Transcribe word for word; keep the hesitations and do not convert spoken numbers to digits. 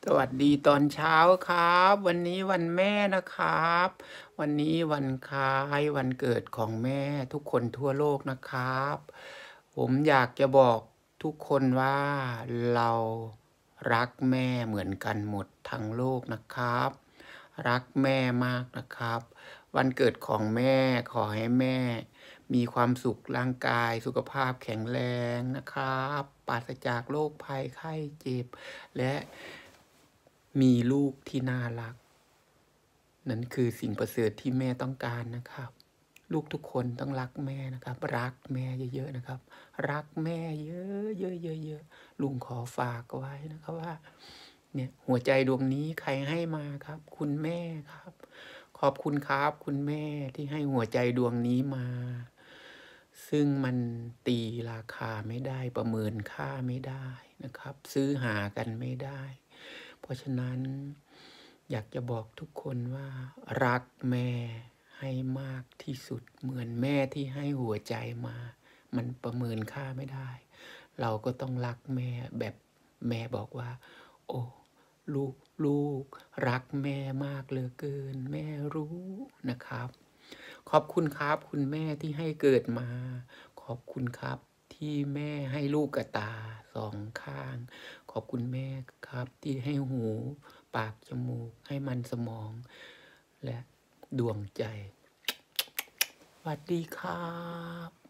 สวัสดีตอนเช้าครับ วันนี้วันแม่นะครับ วันนี้วันคล้ายวันเกิดของแม่ทุกคนทั่วโลกนะครับ ผมอยากจะบอกทุกคนว่าเรารักแม่เหมือนกันหมดทั้งโลกนะครับ รักแม่มากนะครับ วันเกิดของแม่ขอให้แม่มีความสุขร่างกายสุขภาพแข็งแรงนะครับปราศจากโรคภัยไข้เจ็บและมีลูกที่น่ารักนั่นคือสิ่งประเสริฐที่แม่ต้องการนะครับลูกทุกคนต้องรักแม่นะครับรักแม่เยอะๆนะครับรักแม่เยอะๆๆๆลุงขอฝากไว้นะครับว่าเนี่ยหัวใจดวงนี้ใครให้มาครับคุณแม่ครับขอบคุณครับคุณแม่ที่ให้หัวใจดวงนี้มาซึ่งมันตีราคาไม่ได้ประเมินค่าไม่ได้นะครับซื้อหากันไม่ได้เพราะฉะนั้นอยากจะบอกทุกคนว่ารักแม่ให้มากที่สุดเหมือนแม่ที่ให้หัวใจมามันประเมินค่าไม่ได้เราก็ต้องรักแม่แบบแม่บอกว่าโอ้ลูกลูกรักแม่มากเหลือเกินแม่รู้นะครับขอบคุณครับคุณแม่ที่ให้เกิดมาขอบคุณครับที่แม่ให้ลูกกับตาสองข้างขอบคุณแม่ครับที่ให้หูปากจมูกให้มันสมองและดวงใจสวัสดีครับ